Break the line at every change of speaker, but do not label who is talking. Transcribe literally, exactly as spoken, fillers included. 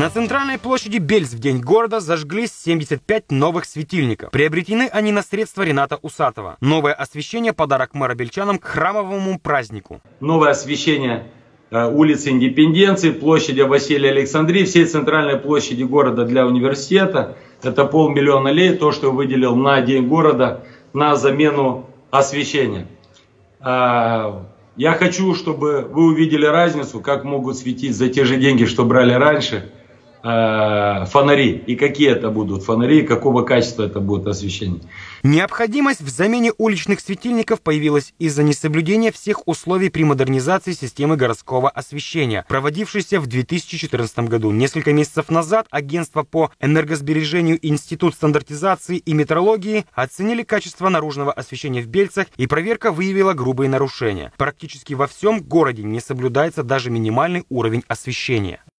На центральной площади Бельц в день города зажглись семьдесят пять новых светильников. Приобретены они на средства Рената Усатова. Новое освещение – подарок мэра бельчанам к храмовому празднику.
Новое освещение улицы Индепенденции, площади Василия Александрии, всей центральной площади города для университета. Это полмиллиона лей, то, что выделил на день города на замену освещения. Я хочу, чтобы вы увидели разницу, как могут светить за те же деньги, что брали раньше, фонари. И какие это будут фонари, и какого качества это будет освещение.
Необходимость в замене уличных светильников появилась из-за несоблюдения всех условий при модернизации системы городского освещения, проводившейся в две тысячи четырнадцатом году. Несколько месяцев назад агентство по энергосбережению Институт стандартизации и метрологии оценили качество наружного освещения в Бельцах, и проверка выявила грубые нарушения. Практически во всем городе не соблюдается даже минимальный уровень освещения.